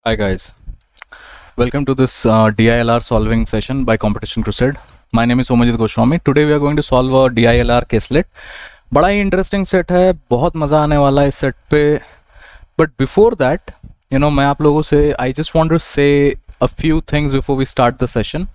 Hi guys, welcome to this DILR solving session by Competition Crusade. My name is Somajit Goswami. Today we are going to solve a DILR caselet. बड़ा ही interesting set है, बहुत मज़ा आने वाला है इस set पे. But before that मैं आप लोगों से I just want to say a few things before we start the session.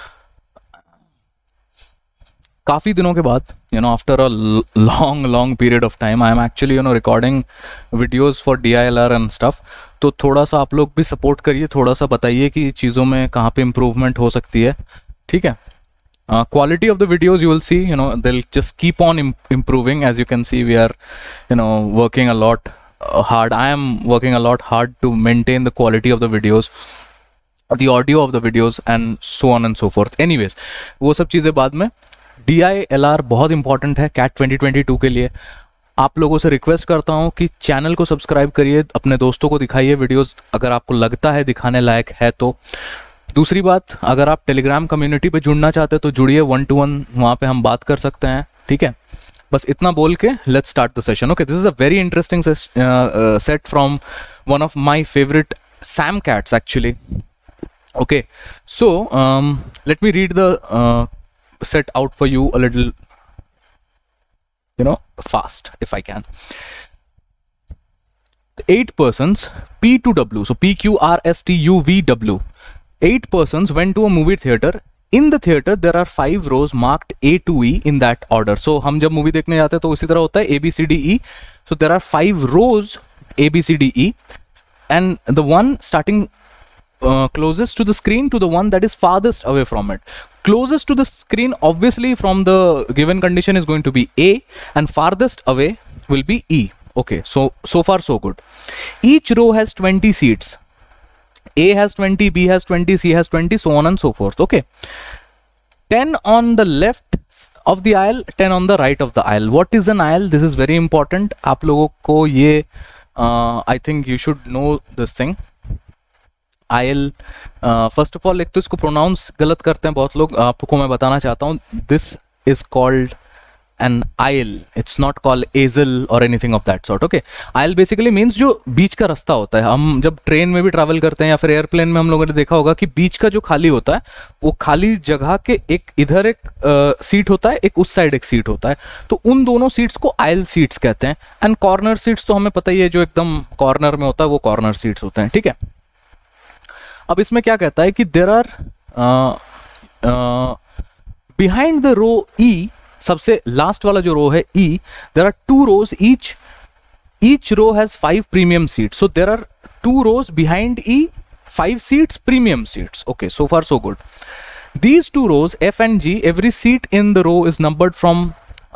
काफ़ी दिनों के बाद after a long period of time I am actually recording videos for DILR and stuff. तो थोड़ा सा आप लोग भी सपोर्ट करिए, थोड़ा सा बताइए कि चीज़ों में कहाँ पे इम्प्रूवमेंट हो सकती है. ठीक है. Quality of the videos you will see, they'll just keep on improving. As you can see, we are working a lot hard. I am working a lot hard to maintain the quality of the videos, the audio of the videos and so on and so forth. Anyways, वो सब चीज़ें बाद में. DILR बहुत important है CAT 2022 के लिए. आप लोगों से रिक्वेस्ट करता हूँ कि चैनल को सब्सक्राइब करिए, अपने दोस्तों को दिखाइए वीडियोस अगर आपको लगता है दिखाने लायक है तो. दूसरी बात, अगर आप टेलीग्राम कम्युनिटी पे जुड़ना चाहते हैं तो जुड़िए 1-to-1, वहाँ पे हम बात कर सकते हैं. ठीक है. बस इतना बोल के let's start the session. Okay, this is a very interesting set from one of my favourite sim CATs actually. Okay, so let me read the set out for you a little fast if I can. 8 persons P to W, so PQRSTUVW, 8 persons went to a movie theater. In the theater there are 5 rows marked A to E in that order. So हम जब movie देखने जाते हैं तो उसी तरह होता है ABCDE. So there are 5 rows ABCDE and the one starting closest to the screen to the one that is farthest away from it. Closest to the screen obviously from the given condition is going to be A and farthest away will be E. Okay, so far so good. Each row has 20 seats. A has 20, B has 20, C has 20, so on and so forth. Okay, 10 on the left of the aisle, 10 on the right of the aisle. What is an aisle? This is very important. आप लोगों को ये I think you should know this thing. Aisle, first of all एक तो इसको pronounce गलत करते हैं बहुत लोग, आपको मैं बताना चाहता हूँ this is called an aisle, it's not called aisle और anything of that sort. Okay, aisle basically means जो बीच का रास्ता होता है. हम जब ट्रेन में भी ट्रैवल करते हैं या फिर एयरप्लेन में हम लोगों ने देखा होगा कि बीच का जो खाली होता है वो खाली जगह के एक इधर एक सीट होता है, एक उस साइड एक सीट होता है. तो उन दोनों सीट्स को आयल सीट्स कहते हैं. एंड कॉर्नर सीट्स तो हमें पता ही है, जो एकदम कॉर्नर में होता है वो कॉर्नर सीट्स होते हैं. ठीक है. अब इसमें क्या कहता है कि there are behind the row E, सबसे लास्ट वाला जो रो है E, there are 2 rows, each row has 5 premium seats. So there are 2 rows behind E, 5 seats premium seats. Okay, so far so good. These 2 rows F and G, every seat in the row is numbered from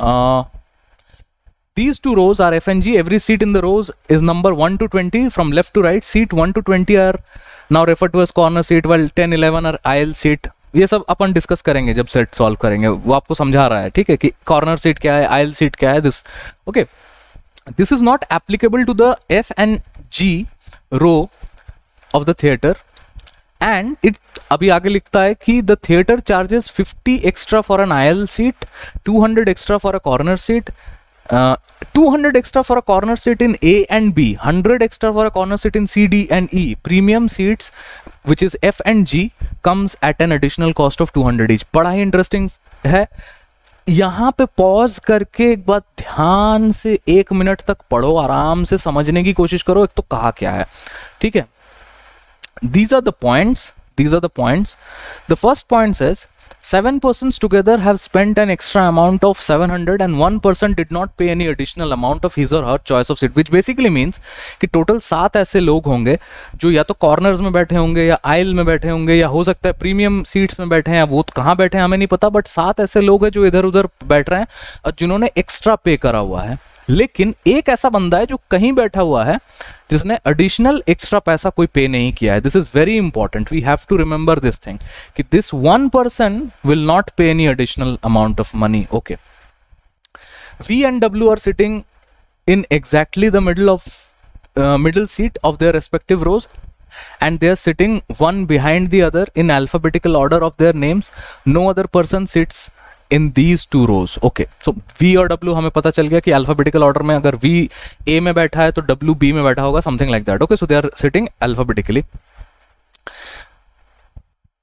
these 2 rows are F and G, every seat in the rows is number 1 to 20 from left to right. Seat 1 to 20 are now referred to as corner seat, while 10-11 are aisle seat. ये सब अपन discuss करेंगे जब set solve करेंगे, वो आपको समझा रहा है. ठीक है, कि कॉर्नर सीट क्या है, आयल सीट क्या है. This okay, this is not applicable to the F and G row of the theatre. And it अभी आगे लिखता है कि the theatre charges 50 extra for an aisle seat, 200 extra for a corner seat, 200 extra for a corner seat in A and B, 100 extra for a corner seat in C, D and E. Premium seats which is F and G comes at an additional cost of 200 each. बड़ा ही interesting है. यहाँ पे pause करके एक बात ध्यान से 1 minute तक पढ़ो, आराम से समझने की कोशिश करो एक तो कहा क्या है. ठीक है. These are the points. The first point says 7 persons together have spent an extra amount of 700 and 1 person did not pay any additional amount of his or her choice of seat, which basically means कि total 7 ऐसे लोग होंगे जो या तो corners में बैठे होंगे या आइल में बैठे होंगे या हो सकता है प्रीमियम सीट्स में बैठे हैं, वो तो कहाँ बैठे हैं हमें नहीं पता, बट 7 ऐसे लोग हैं जो इधर उधर बैठ रहे हैं और जिन्होंने एक्स्ट्रा पे करा हुआ है. लेकिन एक ऐसा बंदा है जो कहीं बैठा हुआ है जिसने एडिशनल एक्स्ट्रा पैसा कोई पे नहीं किया है. This is very important, we have to remember this thing कि this 1 person will not pay any additional amount of money. Okay, V and W are sitting in exactly the middle seat of their respective rows, and they are sitting one behind the other in alphabetical order of their names. No other person sits in these 2 rows. Okay, so V और W हमें पता चल गया कि alphabetical order में अगर V A में बैठा है तो W B में बैठा होगा, something like that. Okay, so they are sitting alphabetically.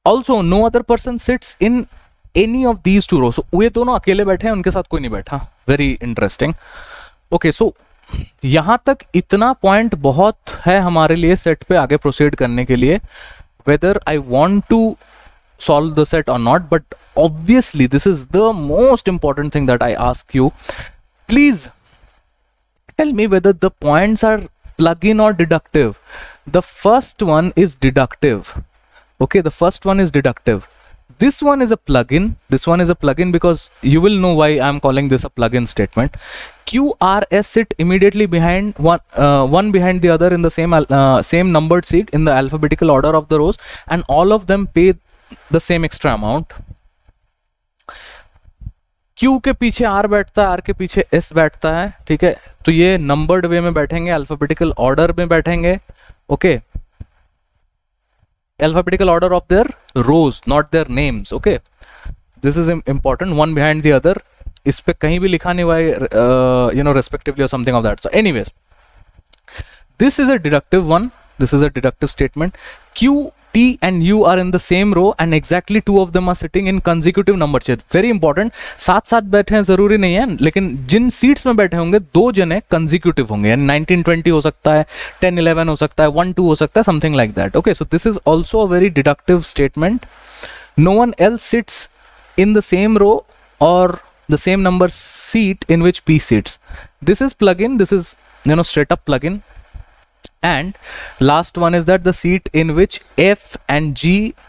Also no other person sits in any of these two rows. ये दोनों अकेले बैठे हैं, उनके साथ कोई नहीं बैठा. Very interesting. ओके, सो यहां तक इतना पॉइंट बहुत है हमारे लिए सेट पे आगे प्रोसीड करने के लिए, whether I want to solve the set or not. But obviously this is the most important thing that I ask you. Please tell me whether the points are plug-in or deductive. The first one is deductive. Okay, the first one is deductive. This one is a plug-in. This one is a plug-in because you will know why I'm calling this a plug-in statement. Q, R, S sit immediately behind one behind the other in the same numbered seat in the alphabetical order of the rows, and all of them pay the same extra amount. Q के पीछे R बैठता है, R के पीछे S बैठता है. ठीक है, तो ये नंबर्ड वे में बैठेंगे, अल्फाबेटिकल ऑर्डर में बैठेंगे. ओके, alphabetical order of their rows, not their names. Okay, this is important. One behind the other. इस पे कहीं भी लिखा नहीं हुआ है, यू नो, रेस्पेक्टिवली और something of that. So anyways, this is a deductive one. This is a deductive statement. Q, T and U are in the same row and exactly two of them are sitting in consecutive number chain. Very important. साथ साथ बैठे हैं जरूरी नहीं है, लेकिन जिन seats में बैठे होंगे दो जने consecutive होंगे. यानी 1920 हो सकता है, 1011 हो सकता है, 12 हो सकता है, something like that. Okay, so this is also a very deductive statement. No one else sits in the same row or the same number seat in which P sits. This is plug-in. This is, you know, straight up plug-in. And last one is that the seat in which F and G,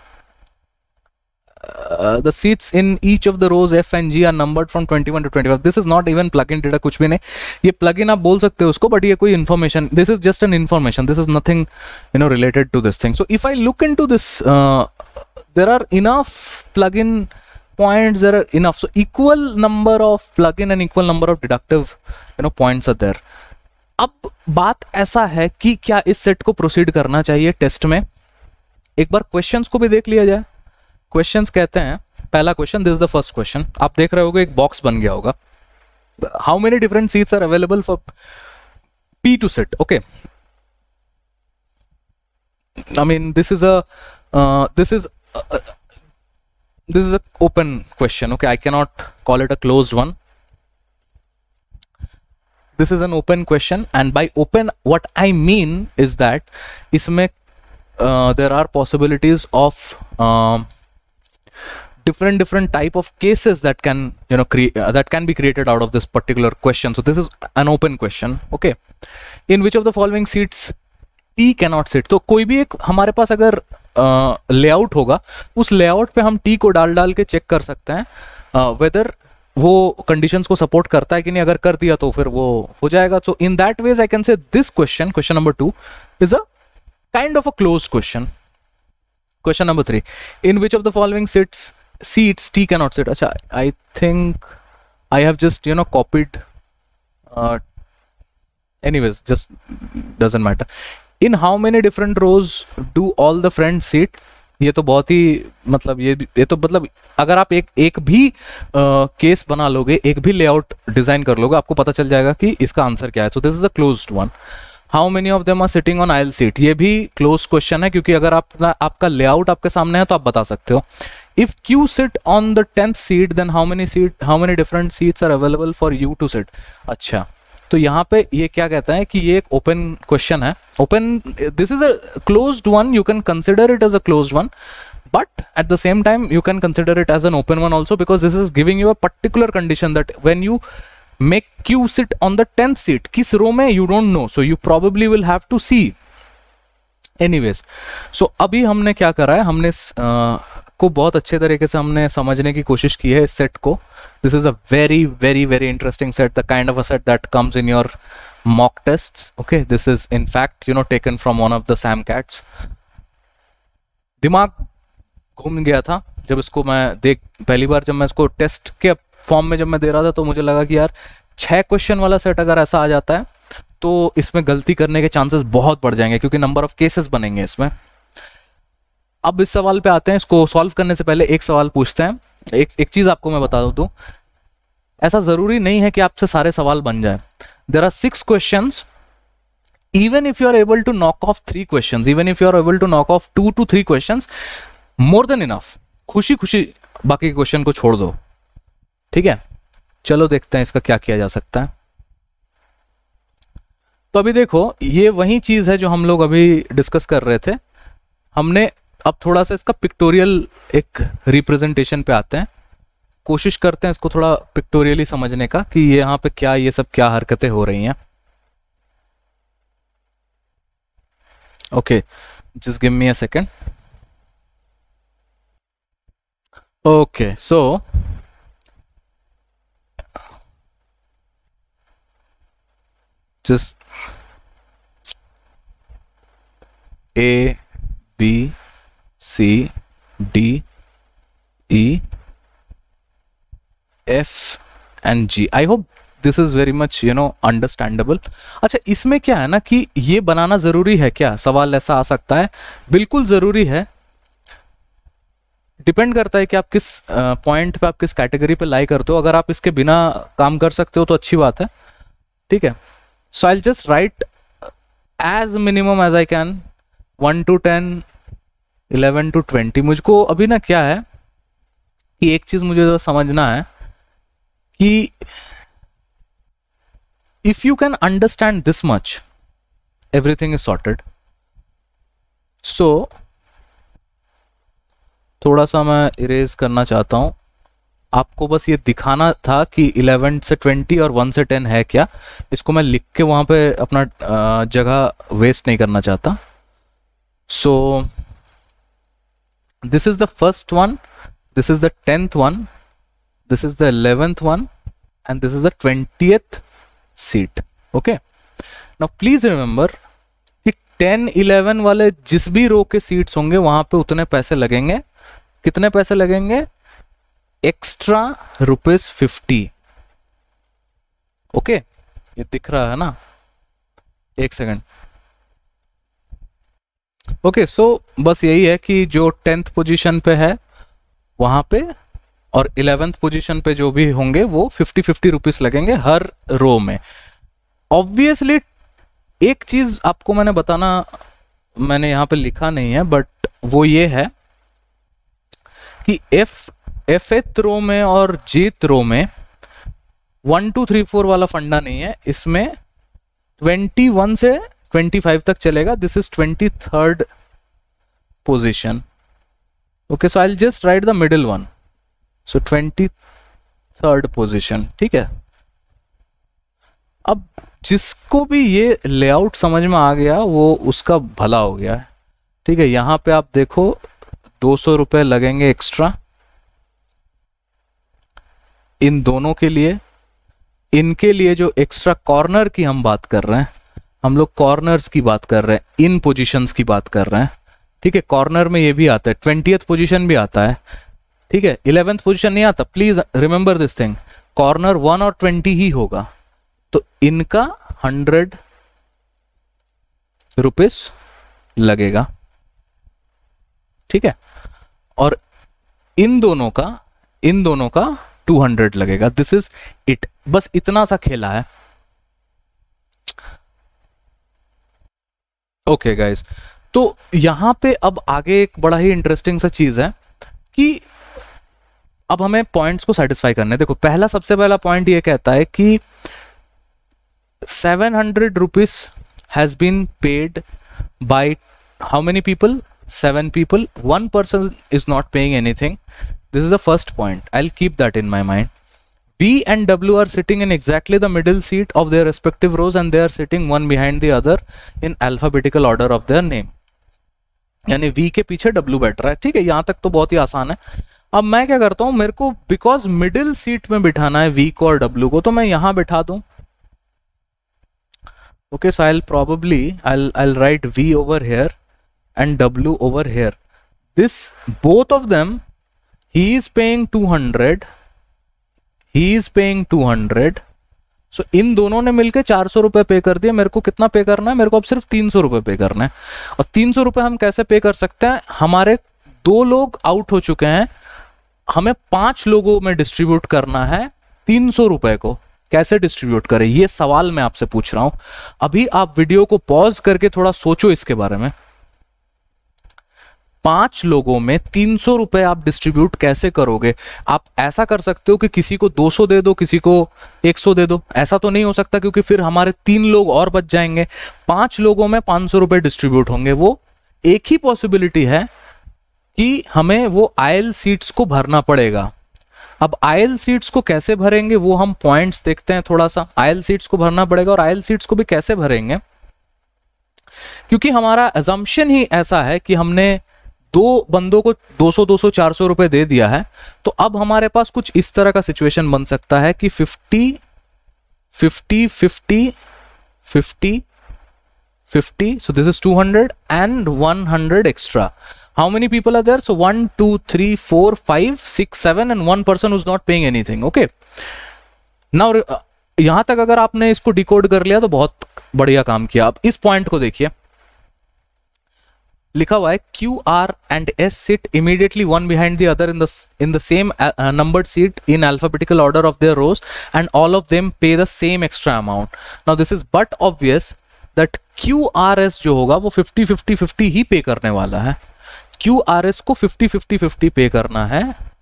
the seats in each of the rows F and G are numbered from 21 to 25. This is not even plug-in data, कुछ भी नहीं. ये plug-in आप बोल सकते हो उसको, but ये कोई information. This is just an information. This is nothing, you know, related to this thing. So if I look into this, there are enough plug-in points. There are enough. So equal number of plug-in and equal number of deductive, you know, points are there. अब बात ऐसा है कि क्या इस set को proceed करना चाहिए टेस्ट में. एक बार क्वेश्चंस को भी देख लिया जाए. क्वेश्चंस कहते हैं, पहला question, this is the first question. आप देख रहे होगे एक बॉक्स बन गया होगा. How many different seats are available for P to sit? Okay, I mean this is a open question. Okay, I cannot call it a closed one. This is an open question, and by open what I mean is that इसमें there are possibilities of different type of cases that can, you know, that can be created out of this particular question. So this is an open question. Okay, in which of the following seats T cannot sit? तो कोई भी एक हमारे पास अगर layout होगा, उस layout पे हम T को डाल के चेक कर सकते हैं वेदर वो कंडीशंस को सपोर्ट करता है कि नहीं. अगर कर दिया तो फिर वो हो जाएगा. So in that ways I can say this question, question number 2 is a kind of a close question. Question number 3, in which of the following seats T cannot sit. अच्छा, I think I have just, you know, copied. Anyways, just doesn't matter. In how many different rows do all the friends sit. ये तो बहुत ही, मतलब ये तो मतलब अगर आप एक भी केस बना लोगे, एक भी लेआउट डिजाइन कर लोगे, आपको पता चल जाएगा कि इसका आंसर क्या है. So this is a closed one. How many of them are sitting on aisle seat. ये भी क्लोज क्वेश्चन है, क्योंकि अगर आपका लेआउट आपके सामने है तो आप बता सकते हो. If Q sit on the 10th seat, then how many different seats are available for U to sit. अच्छा, तो यहाँ पे ये क्या कहता है कि ये एक ओपन क्वेश्चन है. Open, this is a closed one. You can consider it as a closed one, but at the same time you can consider it as an open one also, because this is giving you a particular condition that when you make Q sit on the 10th seat, किस रो में you don't know, so you probably will have to see. Anyways, so अभी हमने क्या करा है, हमने को बहुत अच्छे तरीके से हमने समझने की कोशिश की है इस सेट को. This is a very very very interesting set, the kind of a set that comes in your mock tests. Okay, this is in fact, you know, taken from one of the Sam Cats. दिमाग घूम गया था जब इसको मैं पहली बार जब मैं इसको टेस्ट के फॉर्म में जब मैं दे रहा था, तो मुझे लगा कि यार 6 क्वेश्चन वाला सेट अगर ऐसा आ जाता है तो इसमें गलती करने के चांसेस बहुत बढ़ जाएंगे, क्योंकि नंबर ऑफ केसेस बनेंगे इसमें. अब इस सवाल पे आते हैं. इसको सॉल्व करने से पहले एक सवाल पूछते हैं. एक चीज आपको मैं बता दूं, ऐसा जरूरी नहीं है कि आपसे सारे सवाल बन जाए. There are 6 questions. even if you are able to knock off 3 questions, even if you are able to knock off 2 to 3 questions, more than enough, खुशी खुशी बाकी क्वेश्चन को छोड़ दो, ठीक है। चलो देखते हैं इसका क्या किया जा सकता है। तो अभी देखो ये वही चीज है जो हम लोग अभी डिस्कस कर रहे थे। हमने अब थोड़ा सा इसका पिक्टोरियल एक रिप्रेजेंटेशन पे आते हैं, कोशिश करते हैं इसको थोड़ा पिक्टोरियली समझने का कि ये यहाँ पे क्या, ये सब क्या हरकतें हो रही हैं। Okay, just give me a second. Okay, so just A, B, C, D, E, F and G. I hope this is very much understandable. अच्छा, इसमें क्या है ना कि ये बनाना जरूरी है क्या, सवाल ऐसा आ सकता है। बिल्कुल जरूरी है, डिपेंड करता है कि आप किस पॉइंट पे, आप किस कैटेगरी पे लाई करते हो। अगर आप इसके बिना काम कर सकते हो तो अच्छी बात है, ठीक है। So I'll just write as minimum as I can 1 to 10, 11 to 20. मुझको अभी ना क्या है कि एक चीज मुझे तो समझना है कि if you can understand this much, everything is sorted. So थोड़ा सा मैं इरेज करना चाहता हूं, आपको बस ये दिखाना था कि 11 से 20 और 1 से 10 है क्या। इसको मैं लिख के वहां पे अपना जगह वेस्ट नहीं करना चाहता। So this is the first one, this is the 10th one, this is the 11th one and this is the 20th seat. Okay, now please remember कि 10, 11 वाले जिस भी रो के सीट्स होंगे वहां पे उतने पैसे लगेंगे। कितने पैसे लगेंगे? एक्स्ट्रा ₹50। ओके, ये दिख रहा है ना? एक सेकंड। ओके, सो बस यही है कि जो 10th पोजीशन पे है वहां पे और 11th पोजीशन पे जो भी होंगे वो 50-50 रुपीस लगेंगे हर रो में। ऑब्वियसली एक चीज आपको मैंने बताना, मैंने यहां पे लिखा नहीं है, बट वो ये है कि एफएथ रो में और जीत रो में 1 2 3 4 वाला फंडा नहीं है। इसमें 21 से 25 तक चलेगा। This is 23rd position. Okay, so I will just write the middle one. So 23rd position, ठीक है। अब जिसको भी ये लेआउट समझ में आ गया वो उसका भला हो गया है, ठीक है। यहां पे आप देखो 200 रुपए लगेंगे एक्स्ट्रा इन दोनों के लिए। इनके लिए जो एक्स्ट्रा कॉर्नर की हम बात कर रहे हैं, हम लोग कॉर्नर्स की बात कर रहे हैं, इन पोजीशंस की बात कर रहे हैं, ठीक है। कॉर्नर में ये भी आता है, 20th पोजीशन भी आता है, ठीक है। 11th पोजीशन नहीं आता। Please remember this thing, corner 1 और 20 ही होगा। तो इनका 100 रुपीस लगेगा, ठीक है। और इन दोनों का 200 लगेगा। दिस इज इट, बस इतना सा खेला है। ओके गाइस, तो यहां पे अब आगे एक बड़ा ही इंटरेस्टिंग सा चीज है कि अब हमें पॉइंट्स को सेटिस्फाई करने। देखो सबसे पहला पॉइंट ये कहता है कि 700 rupees has been paid by how many people? 7 people. 1 person is not paying anything. This is the first point. I'll keep that in my mind. B and W are sitting in exactly the middle seat of their respective rows and they are sitting one behind the other in alphabetical order of their name. यानी V के पीछे W बैठ रहा है, ठीक है। यहां तक तो बहुत ही आसान है। अब मैं क्या करता हूं, मेरे को बिकॉज मिडिल सीट में बिठाना है V को और W को, तो मैं यहां बिठा दूं। Okay, so I'll write V over here and W over here. This, both of them, he is paying 200, he is paying 200. So इन दोनों ने मिलके 400 रुपए पे कर दिए। मेरे को कितना पे करना है? मेरे को अब सिर्फ 300 रुपए पे करना है। और 300 रुपए हम कैसे पे कर सकते हैं? हमारे 2 लोग आउट हो चुके हैं, हमें 5 लोगों में डिस्ट्रीब्यूट करना है 300 रुपए को। कैसे डिस्ट्रीब्यूट करें, ये सवाल मैं आपसे पूछ रहा हूं। अभी आप वीडियो को पॉज करके थोड़ा सोचो इसके बारे में। 5 लोगों में 300 रुपए आप डिस्ट्रीब्यूट कैसे करोगे? आप ऐसा कर सकते हो कि किसी को 200 दे दो, किसी को 100 दे दो, ऐसा तो नहीं हो सकता क्योंकि फिर हमारे 3 लोग और बच जाएंगे। 5 लोगों में 500 रुपए डिस्ट्रीब्यूट होंगे। वो एक ही पॉसिबिलिटी है कि हमें वो आयल सीट्स को भरना पड़ेगा। अब आयल सीट्स को कैसे भरेंगे वो हम पॉइंट्स देखते हैं थोड़ा सा। आयल सीट्स को भरना पड़ेगा, और आयल सीट्स को भी कैसे भरेंगे, क्योंकि हमारा अजम्पशन ही ऐसा है कि हमने 2 बंदों को 200 400 रुपए दे दिया है। तो अब हमारे पास कुछ इस तरह का सिचुएशन बन सकता है कि 50 50 50 50 50, so this is 200 and 100 extra. How many people are there? So 1 2 3 4 5 6 7 and one person who's not paying anything. Okay, now यहां तक अगर आपने इसको डिकोड कर लिया तो बहुत बढ़िया काम किया। अब इस पॉइंट को देखिए, लिखा हुआ है Q R and S sit immediately one behind the other in the same numbered seat in alphabetical order of their rows, and all of them pay the same extra amount. Now this is but obvious that QRS जो होगा वो 50 50 50 ही पे करने वाला है। QRS को 50 50 50 पे करना है,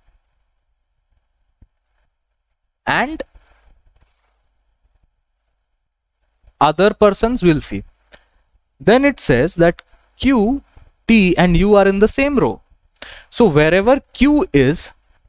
and other persons will see. Then it says that Q, T and U are in the same row. So wherever Q is,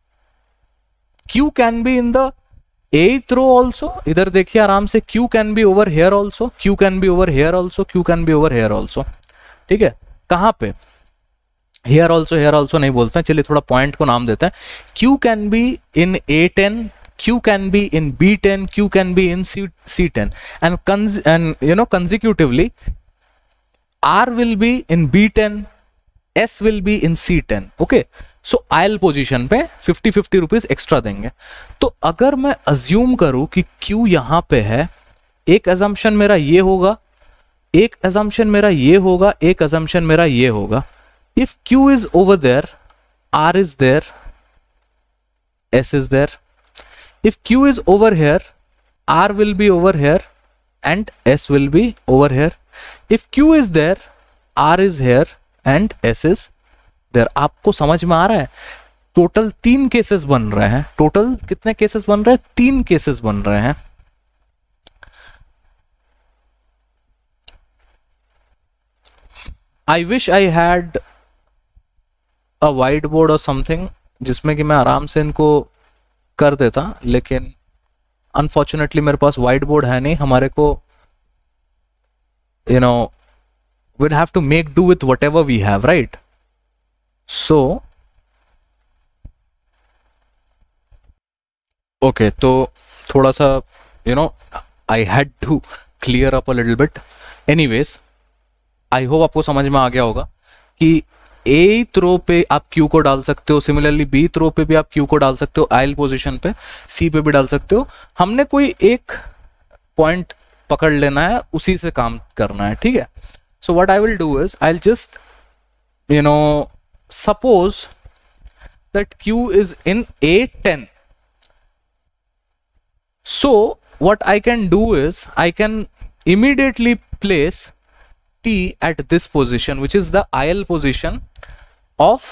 Q can be in the 8th row also. इधर देखिए आराम से, Q can be over here also, Q can be over here also, Q can be over here also. ठीक है, कहां पे? Here also नहीं बोलते हैं, चलिए थोड़ा पॉइंट को नाम देते हैं। Q can be in A10, Q can be in B10, Q can be in C10, and you know consecutively R will be in B10, S will be in C10. Okay, so aisle position पे 50 50 rupees extra देंगे। तो अगर मैं assume करूं कि Q यहां पे है, एक अजम्पशन मेरा ये होगा, एक अजम्पशन मेरा ये होगा, एक अजम्पशन मेरा ये होगा। If Q is over there, R is there, S is there. If Q is over here, R will be over here and S will be over here. If Q is there, R is here and S is there. आपको समझ में आ रहा है? Total 3 cases बन रहे हैं। Total कितने cases बन रहे हैं? 3 केसेस बन रहे हैं। I wish I had a whiteboard or something जिसमें कि मैं आराम से इनको कर देता, लेकिन अनफॉर्चुनेटली मेरे पास व्हाइट बोर्ड है नहीं। हमारे को you know we'd have to make do with whatever we have, right? So okay, तो थोड़ा सा I had to clear up a little bit. Anyways, I hope आपको समझ में आ गया होगा कि एथ रो पे आप Q को डाल सकते हो, सिमिलरली बीथ रो पे भी आप Q को डाल सकते हो, आयल पोजीशन पे C पे भी डाल सकते हो। हमने कोई एक पॉइंट पकड़ लेना है, उसी से काम करना है, ठीक है? So what I will do is I will just suppose that Q is in A10. So what I can do is I can immediately place T at this position, which is the IL position of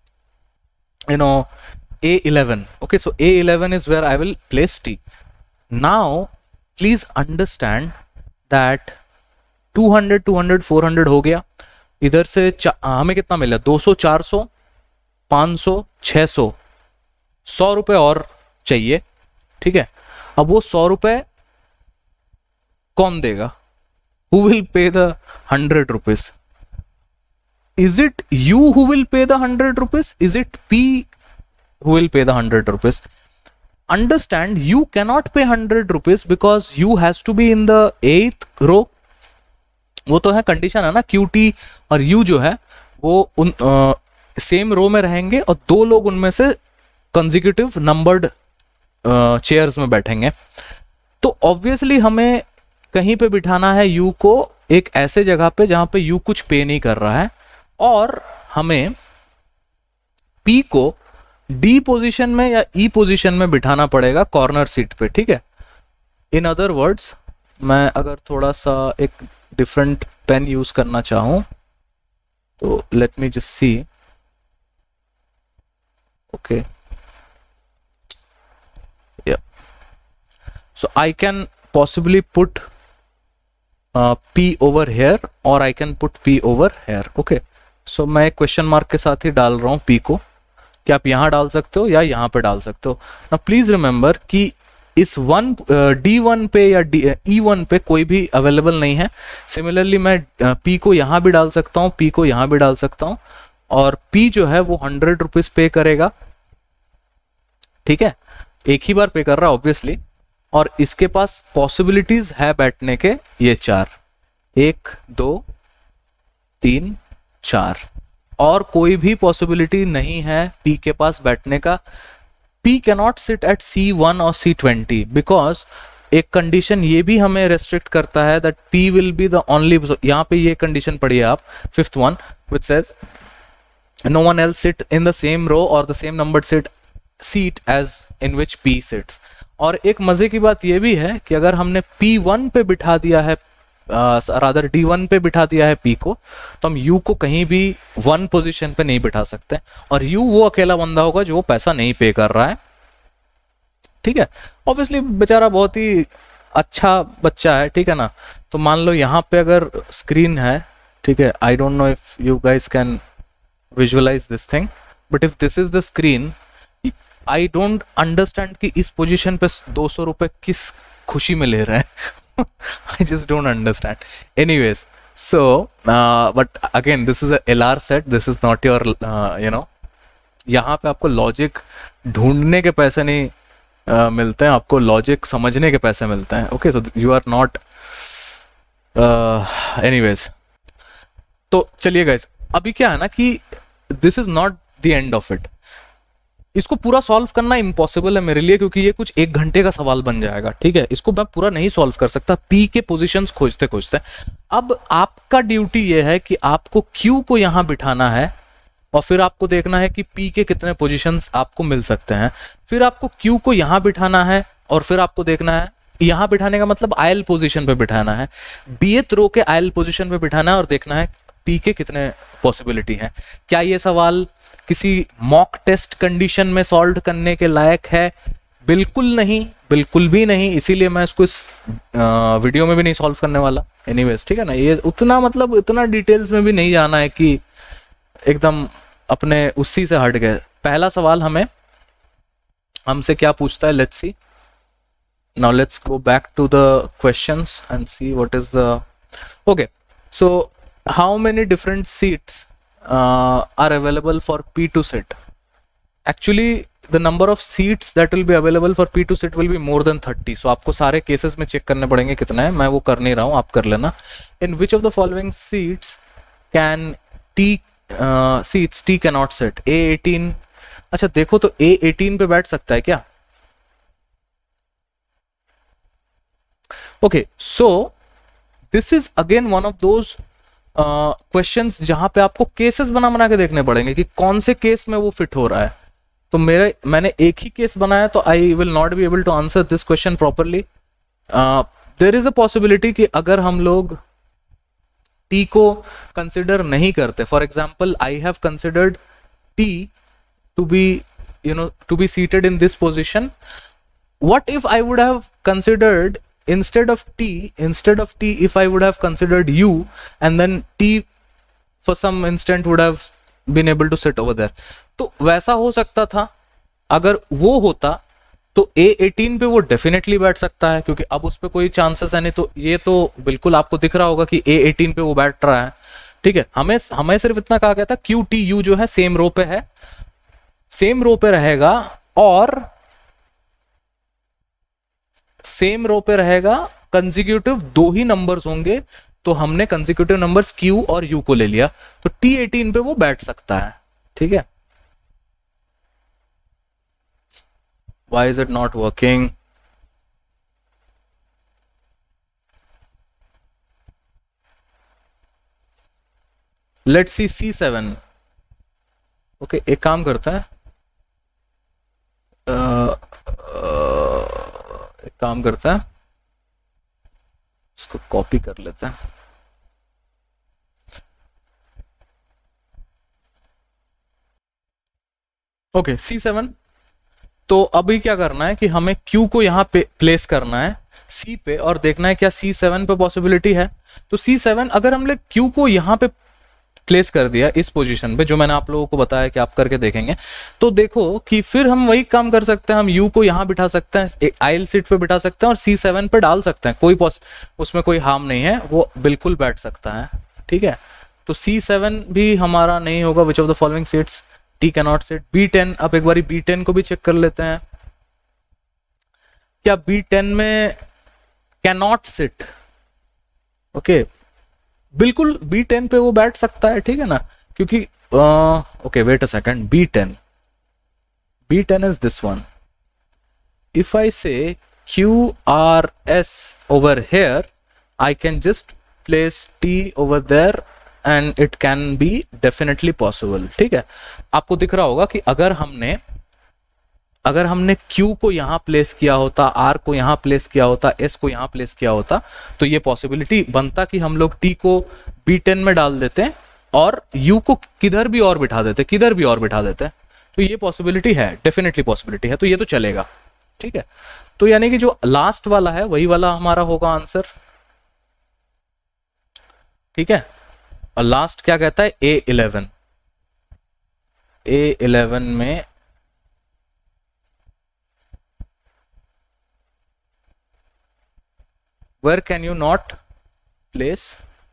A11. Okay, so A11 is where I will place T. Now please understand that 200 200 400 हो गया। इधर से हमें कितना मिला? 200 400 500 600 100 रुपए और चाहिए, ठीक है? अब वो 100 रुपए कौन देगा? Who will pay the 100 rupees? Is it you who will pay the 100 rupees? Is it P who will pay the 100 rupees? Understand, you cannot pay 100 rupees because you has to be in the 8th row. वो तो है condition है ना, QT और U जो है वो उन सेम रो में रहेंगे और 2 लोग उनमें से कंसेक्यूटिव नंबर्ड चेयर्स में बैठेंगे। तो ऑब्वियसली हमें कहीं पे बिठाना है U को, एक ऐसे जगह पे जहां पे U कुछ पे नहीं कर रहा है, और हमें P को D पोजीशन में या E पोजीशन में बिठाना पड़ेगा कॉर्नर सीट पे, ठीक है? इन अदर वर्ड्स, मैं अगर थोड़ा सा एक डिफरेंट पेन यूज करना चाहूं तो let me just see. Okay, yeah. So I can possibly put P over here or I can put P over here. Okay. So मैं क्वेश्चन मार्क के साथ ही डाल रहा हूँ P को, कि आप यहाँ डाल सकते हो या यहाँ पे डाल सकते हो. ना प्लीज रिमेंबर कि इस D1 पे या E1 पे कोई भी अवेलेबल नहीं है. सिमिलरली मैं P को यहाँ भी डाल सकता हूँ, P को यहाँ भी डाल सकता हूँ, और P जो है वो 100 रुपीज पे करेगा. ठीक है, एक ही बार पे कर रहा है ऑब्वियसली, और इसके पास पॉसिबिलिटीज है बैठने के ये 4, 1 2 3 4, और कोई भी पॉसिबिलिटी नहीं है P के पास बैठने का. P cannot sit at C1 और C20 बिकॉज एक कंडीशन ये भी हमें रेस्ट्रिक्ट करता है that P will be the only. यहाँ पे ये कंडीशन पढ़िए आप, 5th one, which says no one else sit in the same row or the same numbered seat as in which P sits. और एक मजे की बात ये भी है कि अगर हमने P1 पे बिठा दिया है, रादर D1 पे बिठा दिया है P को, तो हम U को कहीं भी 1 पोजीशन पे नहीं बिठा सकते, और U वो अकेला बंदा होगा जो वो पैसा नहीं पे कर रहा है. ठीक है, ऑब्वियसली बेचारा बहुत ही अच्छा बच्चा है. ठीक है ना. तो मान लो यहाँ पे अगर स्क्रीन है, ठीक है, I don't know if you guys can visualise this thing, but if this is the screen, I don't understand कि इस पोजीशन पे 200 रुपए किस खुशी में ले रहे हैं. I just don't understand. Anyways, so but again this is a LR set, this is not your you know, यहाँ पे आपको लॉजिक ढूंढने के पैसे नहीं मिलते हैं, आपको लॉजिक समझने के पैसे मिलते हैं. Okay, so you are not anyways. तो चलिए गाइस, अभी क्या है ना कि this is not the end of it. इसको पूरा सॉल्व करना इम्पॉसिबल है मेरे लिए, क्योंकि ये कुछ 1 घंटे का सवाल बन जाएगा. ठीक है, इसको मैं पूरा नहीं सॉल्व कर सकता P के पोजीशंस खोजते खोजते. अब आपका ड्यूटी ये है कि आपको Q को यहां बिठाना है, और फिर आपको देखना है कि P के कितने पोजीशंस आपको मिल सकते हैं. फिर आपको Q को यहां बिठाना है, और फिर आपको देखना है, यहां बिठाने का मतलब आयल पोजीशन पे बिठाना है, Bth रो के आयल पोजीशन पे बिठाना है, और देखना है P के कितने पॉसिबिलिटी हैं. क्या ये सवाल किसी मॉक टेस्ट कंडीशन में सॉल्व करने के लायक है? बिल्कुल नहीं, बिल्कुल भी नहीं. इसीलिए मैं इसको इस वीडियो में भी नहीं सॉल्व करने वाला. एनीवेज, ठीक है ना, ये उतना मतलब इतना डिटेल्स में भी नहीं जाना है कि एकदम अपने उसी से हट गए. पहला सवाल हमसे क्या पूछता है, let's see. Now let's go back to the questions and see what is the. Okay, so how many different seats are available for P to sit? Actually the number of seats that will be available for P to sit will be more than 30. so आपको सारे cases में check करने पड़ेंगे कितना है. मैं वो कर नहीं रहा हूँ, आप कर लेना. In which of the following seats can T cannot sit? A18. अच्छा देखो तो A18 पे बैठ सकता है क्या? Okay, so this is again one of those questions जहां पे आपको केसेस बना के देखने पड़ेंगे कि कौन से केस में वो फिट हो रहा है. तो मैंने एक ही केस बनाया, तो I will not be able to answer this question properly. There is a possibility कि अगर हम लोग T को कंसिडर नहीं करते, for example I have considered T to be seated in this position. What if I would have considered instead of T, if I would have considered U, and then T for some instant would have been able to sit over there. तो वैसा हो सकता था. अगर वो होता तो A18 पे वो डेफिनेटली बैठ सकता है, क्योंकि अब उस पर कोई चांसेस है नहीं. तो ये तो बिल्कुल आपको दिख रहा होगा कि A18 पे वो बैठ रहा है. ठीक है, हमें सिर्फ इतना कहा गया था QTU जो है सेम रो पे है, सेम रो पे रहेगा, और सेम रो पे रहेगा. कंसेक्यूटिव 2 ही नंबर्स होंगे, तो हमने कंसेक्यूटिव नंबर्स Q और U को ले लिया, तो T18 पे वो बैठ सकता है. ठीक है, why is it not working? Let's see C7. Okay, एक काम करता है, इसको कॉपी कर लेते हैं. Okay C7। तो अभी क्या करना है कि हमें Q को यहाँ पे प्लेस करना है C पे और देखना है क्या C7 पे पॉसिबिलिटी है। तो C7 अगर हमने Q को यहाँ पे प्लेस कर दिया इस पोजीशन पे, जो मैंने आप लोगों को बताया कि आप करके देखेंगे, तो देखो कि फिर हम वही काम कर सकते हैं, हम U को यहाँ बिठा सकते हैं, एक आइल सीट पे बिठा सकते हैं और C7 पे डाल सकते हैं, कोई उसमें कोई हार्म नहीं है, वो बिल्कुल बैठ सकता है। ठीक है, तो C7 भी हमारा नहीं होगा। Which of the following seats T cannot sit. B10, अब एक बारी B10 को भी चेक कर लेते हैं, क्या B10 में कैनॉट सिट। ओके, बिल्कुल B10 पे वो बैठ सकता है, ठीक है ना, क्योंकि okay wait a second, B10 is this one. If I say QRS over here, I can just place T over there and it can be definitely possible. ठीक है, आपको दिख रहा होगा कि अगर हमने Q को यहां प्लेस किया होता, R को यहां प्लेस किया होता, S को यहां प्लेस किया होता, तो ये पॉसिबिलिटी बनता कि हम लोग T को B10 में डाल देते और U को किधर भी और बिठा देते, तो ये पॉसिबिलिटी है, डेफिनेटली पॉसिबिलिटी है, तो ये तो चलेगा। ठीक है, तो यानी कि जो लास्ट वाला है वही वाला हमारा होगा आंसर। ठीक है, और लास्ट क्या कहता है, A11 में where can you not place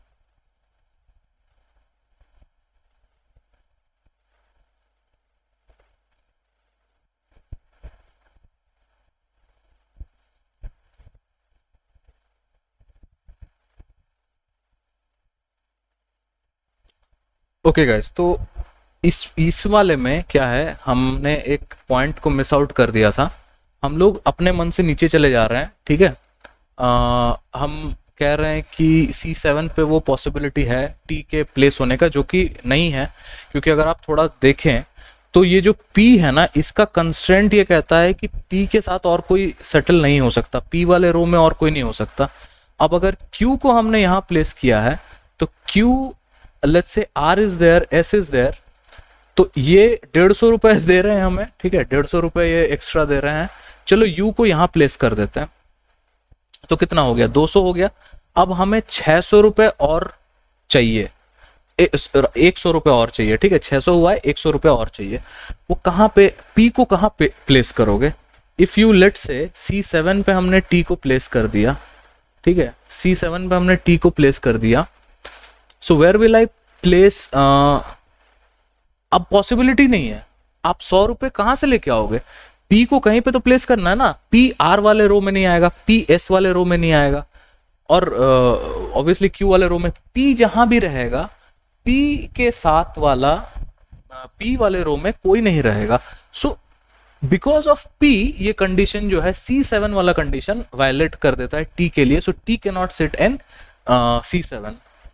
okay guys, तो इस वाले में क्या है, हमने एक पॉइंट को मिस आउट कर दिया था। हम लोग अपने मन से नीचे चले जा रहे हैं। ठीक है, हम कह रहे हैं कि C7 पे वो पॉसिबिलिटी है T के प्लेस होने का, जो कि नहीं है, क्योंकि अगर आप थोड़ा देखें तो ये जो P है ना, इसका कंस्ट्रेंट ये कहता है कि P के साथ और कोई सेटल नहीं हो सकता, P वाले रो में और कोई नहीं हो सकता। अब अगर Q को हमने यहाँ प्लेस किया है, तो Q let's say R is there, S is there, तो ये 150 रुपए दे रहे हैं हमें। ठीक है, 150 रुपए ये एक्स्ट्रा दे रहे हैं। चलो U को यहाँ प्लेस कर देते हैं, तो कितना हो गया, 200 हो गया। अब हमें 600 रुपए और चाहिए, 100 रुपए और चाहिए। ठीक है, 600 हुआ है, 100 रुपए और चाहिए। वो कहाँ पे, P को कहाँ पे प्लेस करोगे। इफ यू लेट से C7 पे हमने T को प्लेस कर दिया। ठीक है, C7 पे हमने T को प्लेस कर दिया, so where will I place. अब पॉसिबिलिटी नहीं है, आप 100 रुपए कहाँ से लेके आओगे, P को कहीं पे तो प्लेस करना है ना। P R वाले रो में नहीं आएगा, P S वाले रो में नहीं आएगा, और ऑब्वियसली Q वाले रो में। P जहां भी रहेगा, P के साथ वाला P वाले रो में कोई नहीं रहेगा। सो बिकॉज ऑफ P ये कंडीशन जो है, C7 वाला कंडीशन वायलेट कर देता है T के लिए। सो T can not sit in C7।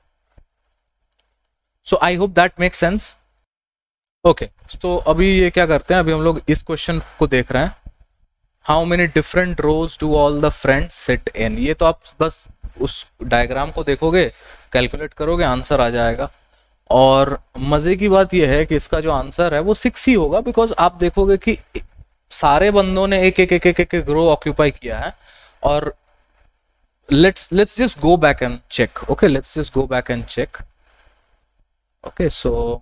So I hope that make sense. Okay, तो अभी ये क्या करते हैं, अभी हम लोग इस क्वेश्चन को देख रहे हैं, how many different rows do all the friends sit in. ये तो आप बस उस डायग्राम को देखोगे, कैलकुलेट करोगे, आंसर आ जाएगा। और मजे की बात यह है कि इसका जो आंसर है वो 6 ही होगा, बिकॉज आप देखोगे कि सारे बंदों ने एक एक एक एक एक रो ऑक्यूपाई किया है। और let's just go back and check. Okay, let's just go back and check. Okay, so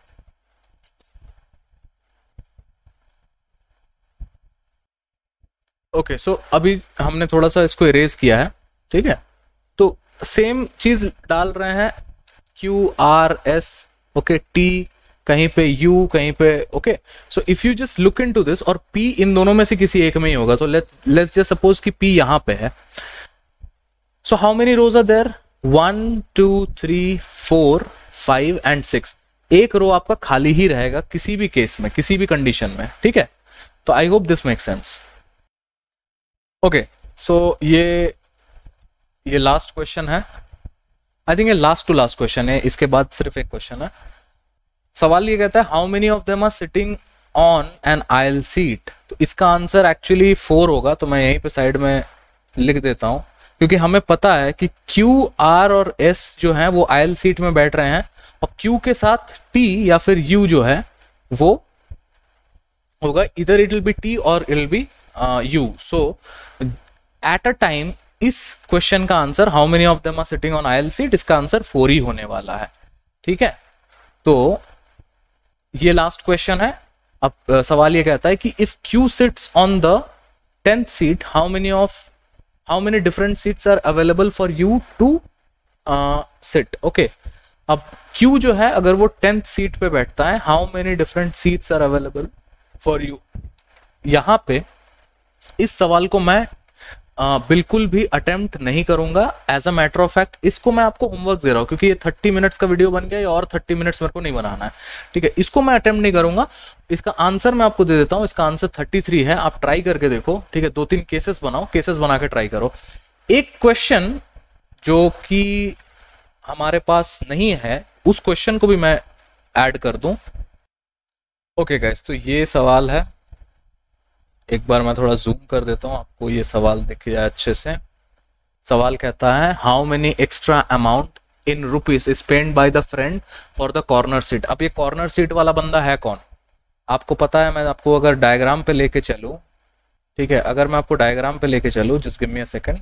okay, so अभी हमने थोड़ा सा इसको इरेज किया है। ठीक है, तो सेम चीज डाल रहे हैं, QRS, ओके, T कहीं पे, U कहीं पे। Okay, so if you just look into this, और P इन दोनों में से किसी एक में ही होगा, तो लेट्स जस्ट सपोज कि P यहां पे है। So how many rows are there, 1 2 3 4 5 and 6। एक रो आपका खाली ही रहेगा किसी भी केस में, किसी भी कंडीशन में। ठीक है, तो I hope this make sense. Okay, so ये लास्ट क्वेश्चन है। आई थिंक ये लास्ट टू लास्ट क्वेश्चन है, इसके बाद सिर्फ एक क्वेश्चन है। सवाल ये कहता है, how many of them are sitting on an aisle seat. तो इसका आंसर एक्चुअली 4 होगा, तो मैं यहीं पे साइड में लिख देता हूं, क्योंकि हमें पता है कि Q, R और S जो है वो आयल सीट में बैठ रहे हैं, और Q के साथ T या फिर U जो है वो होगा, इधर इट विल बी टी और it will be U. So at a time इस क्वेश्चन का answer how many of them are sitting on aisle seat, इसका आंसर 4 ही होने वाला है. ठीक है, तो ये लास्ट क्वेश्चन है. अब सवाल ये कहता है कि if Q sits on the 10th seat, how many different seats are available for you to sit. Okay, अब Q जो है अगर वो 10th सीट पे बैठता है, how many different seats are available for you. यहां पे इस सवाल को मैं बिल्कुल भी अटेम्प्ट नहीं करूंगा. As a matter of fact इसको मैं आपको होमवर्क दे रहा हूं, क्योंकि ये 30 मिनट्स का वीडियो बन गया, और 30 मिनट्स मेरे को नहीं बनाना है. ठीक है, इसको मैं अटेम्प्ट नहीं करूंगा. इसका आंसर मैं आपको दे देता हूं. इसका आंसर 33 है. आप ट्राई करके देखो. ठीक है, 2-3 केसेस बनाओ, केसेस बना के ट्राई करो. एक क्वेश्चन जो कि हमारे पास नहीं है, उस क्वेश्चन को भी मैं ऐड कर दूं. ओके गाइस, तो ये सवाल है. एक बार मैं थोड़ा जूम कर देता हूं, आपको ये सवाल दिख जाए अच्छे से. सवाल कहता है how many extra amount in rupees spend by the friend for the corner seat. अब ये कॉर्नर सीट वाला बंदा है कौन, आपको पता है. मैं आपको अगर डायग्राम पे लेके चलूं, ठीक है, अगर मैं आपको डायग्राम पे लेके चलूं, just give me a second,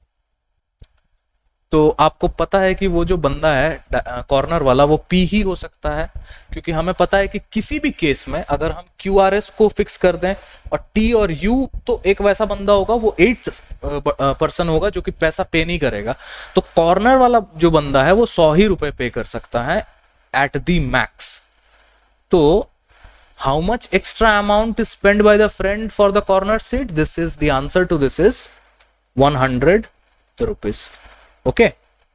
तो आपको पता है कि वो जो बंदा है कॉर्नर वाला, वो P ही हो सकता है, क्योंकि हमें पता है कि किसी भी केस में अगर हम QRS को फिक्स कर दें और T और U, तो एक वैसा बंदा होगा, वो 8th पर्सन होगा जो कि पैसा पे नहीं करेगा. तो कॉर्नर वाला जो बंदा है वो 100 ही रुपए पे कर सकता है एट द मैक्स. तो how much extra amount is spend by the friend for the corner seat, this is the answer to this is 100 rupees. Okay,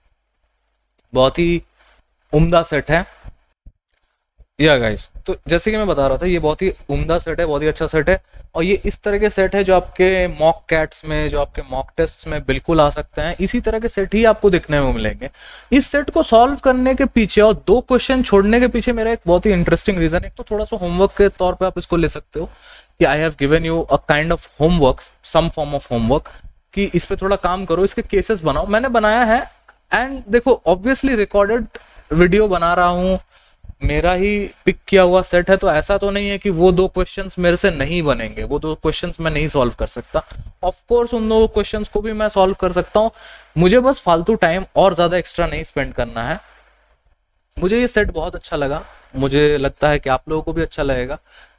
बहुत ही उम्दा सेट है. या गाइस, तो जैसे कि मैं बता रहा था, ये बहुत ही उम्दा सेट है, बहुत ही अच्छा सेट है. और ये इस तरह के सेट है जो आपके मॉक कैट्स में, जो आपके मॉक टेस्ट में बिल्कुल आ सकते हैं. इसी तरह के सेट ही आपको दिखने में मिलेंगे. इस सेट को सॉल्व करने के पीछे और 2 क्वेश्चन छोड़ने के पीछे मेरा एक बहुत ही इंटरेस्टिंग रीजन है. एक तो थोड़ा सा होमवर्क के तौर पर आप इसको ले सकते हो कि I have given you a kind of homework, some form of homework, कि इस पे थोड़ा काम करो, इसके केसेस बनाओ. मैंने बनाया है, एंड देखो ऑब्वियसली रिकॉर्डेड वीडियो बना रहा हूं, मेरा ही पिक किया हुआ सेट है, तो ऐसा तो नहीं है कि वो 2 क्वेश्चंस मेरे से नहीं बनेंगे, वो 2 क्वेश्चंस मैं नहीं सॉल्व कर सकता. ऑफ कोर्स उन 2 क्वेश्चंस को भी मैं सॉल्व कर सकता हूं. मुझे बस फालतू टाइम और ज्यादा एक्स्ट्रा नहीं स्पेंड करना है. मुझे ये सेट बहुत अच्छा लगा, मुझे लगता है कि आप लोगों को भी अच्छा लगेगा.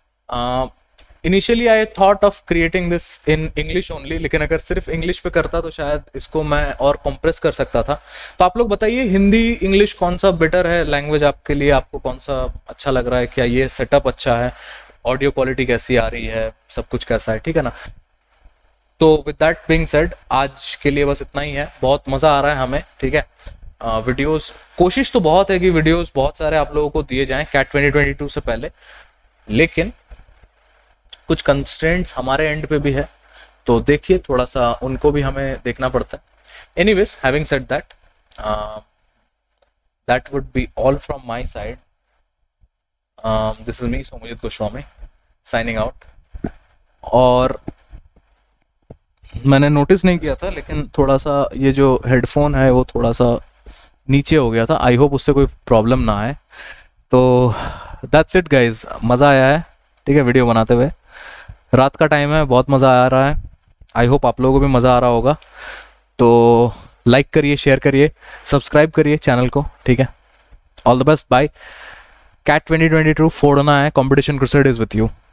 Initially I thought of creating this in English only, लेकिन अगर सिर्फ इंग्लिश पे करता तो शायद इसको मैं और कंप्रेस कर सकता था. तो आप लोग बताइए, हिंदी इंग्लिश कौन सा बेटर है लैंग्वेज आपके लिए, आपको कौन सा अच्छा लग रहा है, क्या ये सेटअप अच्छा है, ऑडियो क्वालिटी कैसी आ रही है, सब कुछ कैसा है, ठीक है ना. तो विद दैट बीइंग सेड, आज के लिए बस इतना ही है. बहुत मज़ा आ रहा है हमें, ठीक है. वीडियोस, कोशिश तो बहुत है कि वीडियोस बहुत सारे आप लोगों को दिए जाएं कैट 2022 से पहले, लेकिन कुछ कंस्ट्रेंट्स हमारे एंड पे भी है, तो देखिए थोड़ा सा उनको भी हमें देखना पड़ता है. Anyways, having said that, that would be all from my side. This is me, Somjit Goswami, signing out. और मैंने नोटिस नहीं किया था, लेकिन थोड़ा सा ये जो हेडफोन है वो थोड़ा सा नीचे हो गया था. आई होप उससे कोई प्रॉब्लम ना आए. तो दैट्स इट गाइज, मज़ा आया है, ठीक है, वीडियो बनाते हुए. रात का टाइम है, बहुत मज़ा आ रहा है. आई होप आप लोगों को भी मज़ा आ रहा होगा. तो लाइक करिए, शेयर करिए, सब्सक्राइब करिए चैनल को, ठीक है. All the best, bye. CAT 2022 फोड़ना है, competition crusade is with you.